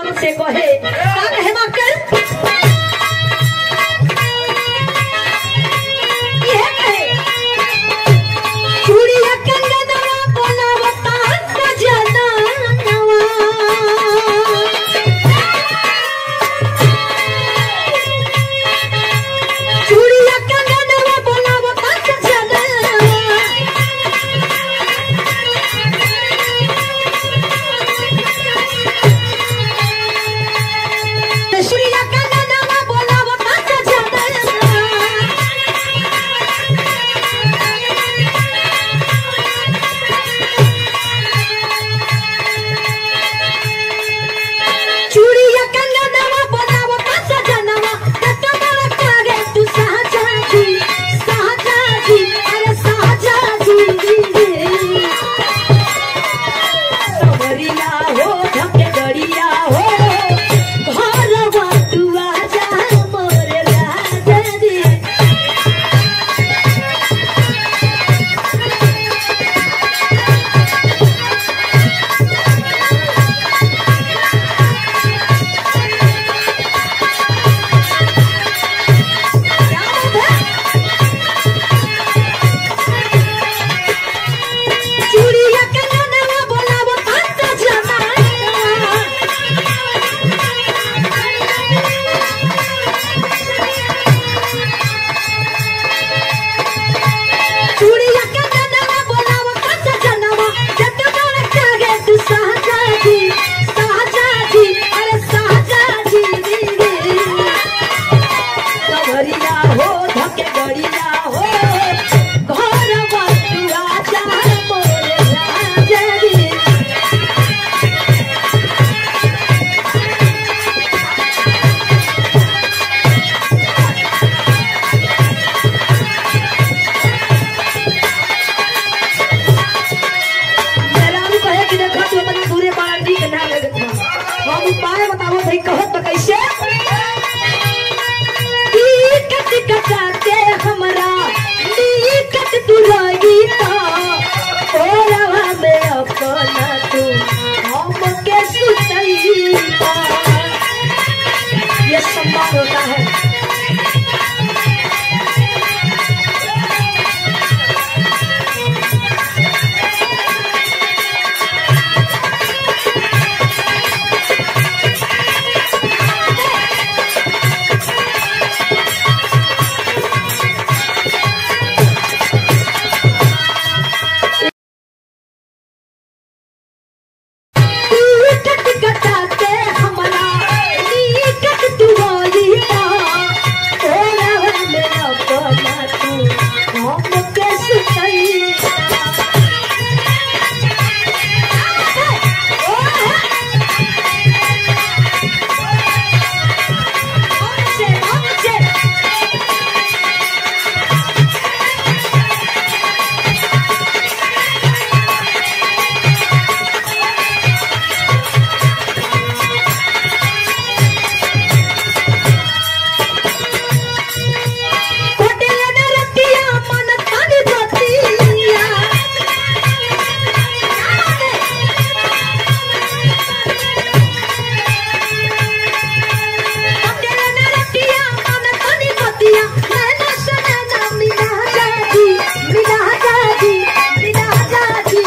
से कहे का कहे मास्टर ये कहे चूड़िया कंगनवा बनावता सजनवा चूड़िया कंगनवा बनावता सजनवा चूड़िया कंगनवा बनावता सजनवा चूड़िया कंगनवा बनावता सजनवा कटवा कागे तू साजाजी साजाजी अरे साजाजी सवरिया हो धके गड़िया हो घरवा तू आजा मोरे राजा जी चूड़िया कंगनवा बनावता सजनवा चूड़िया कंगनवा बनावता सजनवा कटवा कागे तू साजाजी साजाजी अरे साजाजी सवरिया हो धके गड़िया हो घरवा तू आजा मोरे राजा जी मेरा भी कहे कि देखो तू अपना दूरे बाहर नीक ना लगत बा। हम उपाय बतावो भाई कहत तो कैसे टिकट कटा के हमरा टिकट तू लगी तो ओरवा में अपना तू हमके सुतई बा। ये सम्मान होता है टिकट कटा के हमरा टिकट तू लगी तो ओरवा में अपना तू हमके सुतई कोटेला नरतिया मन तानी बतिया कोटेला नरतिया मन तानी बतिया नैना सनैना मिला जाजी मिला जाजी मिला जाजी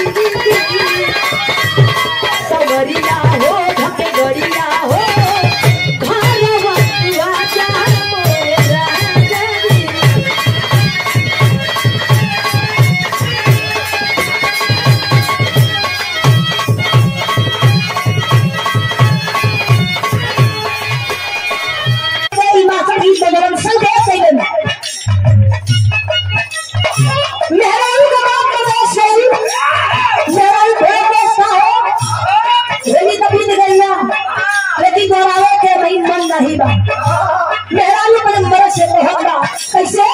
सवरिया हो धके गड़िया हो घरवा तू आजा मोरे राजा जी हिमाचल की सदरम संग मेहरारू का बाप का सही मेहरारू भेड़ बेचता हो रेली कभी नहीं गई ना लेकिन दोहरावे के नहीं मन नहीं बा मेहरारू पर बरस से बहुत बा कैसे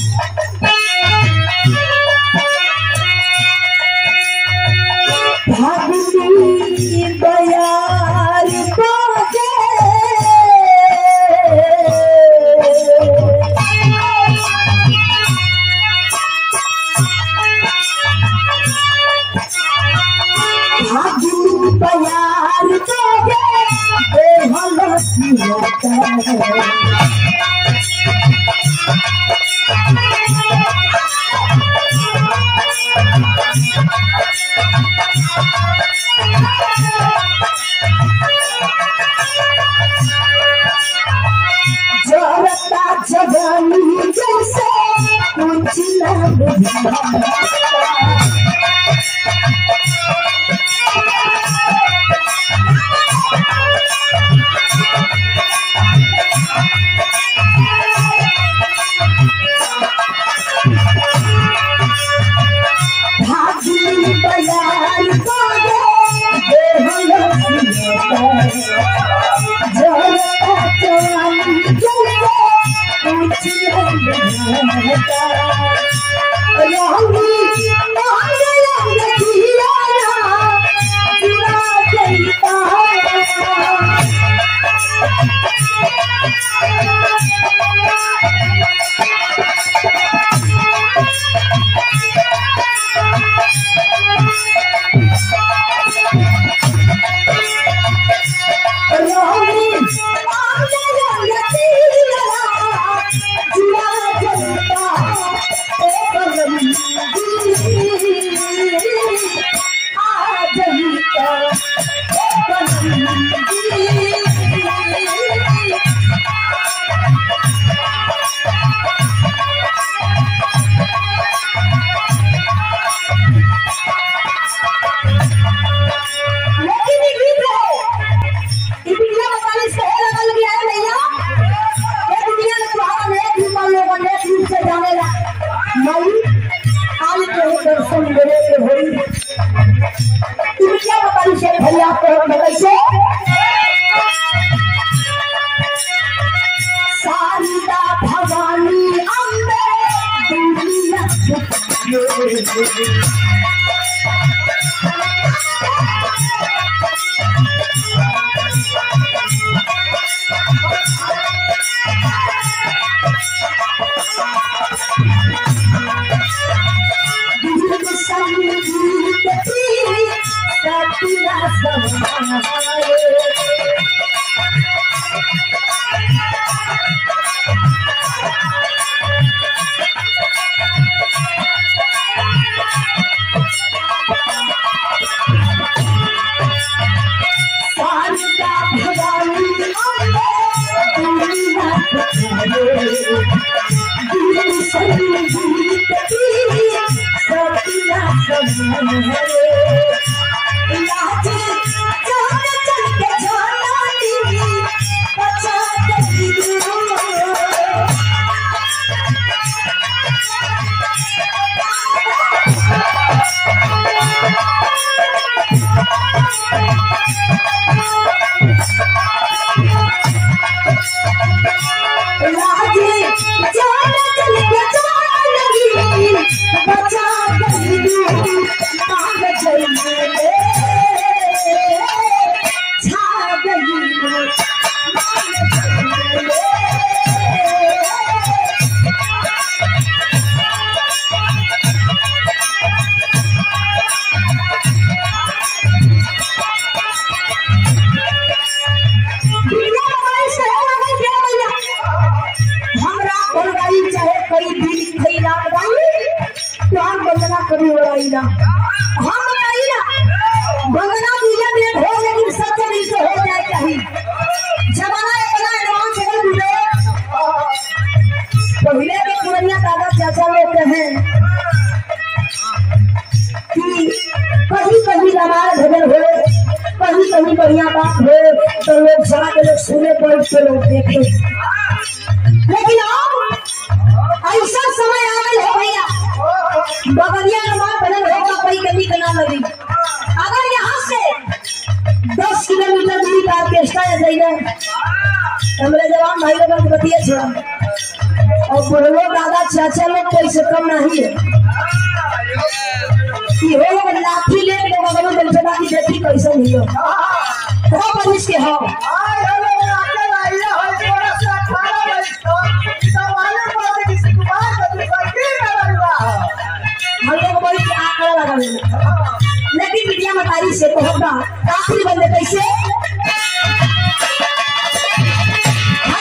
भागती बयार बाजे भागती बयार बाजे जवानी जैसे कुछ न बुझा बढ़िया बात हो तो लोग सारा के लोग सुने पड़े के लोग देखे, लेकिन अब ऐसा समय आ गया है भैया बगलिया नमाज पढ़ल होगा कोई कभी ना लगी। अगर यहाँ से 10 किलोमीटर दूरी का ऑर्केस्ट्रा जाइए हमारे जवान भाई लोग बतिया छोड़ा और बुढ़ो दादा चाचा लोग कैसे कम नहीं है लाठी ले बगल में बैठे बाकी देखी कैसे नहीं हो बनिश के हो हम लोग कोई आंकड़ा लगा लेकिन मीडिया मतारी से तो होगा आखिरी बंदे कैसे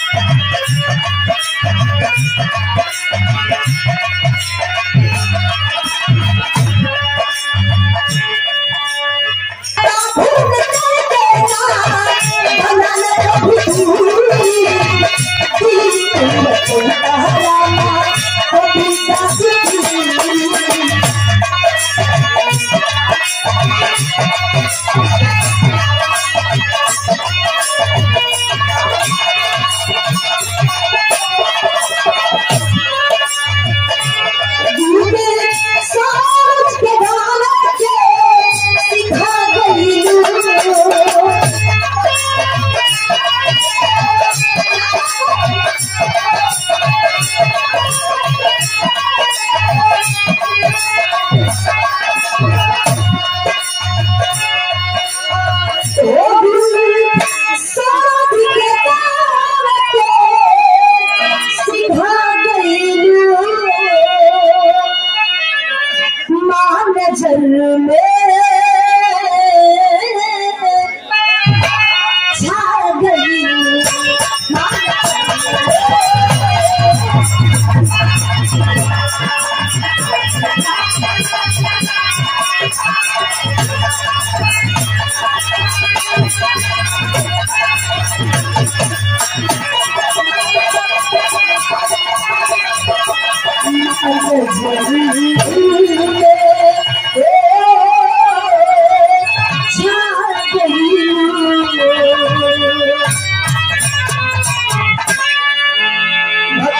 जरूरी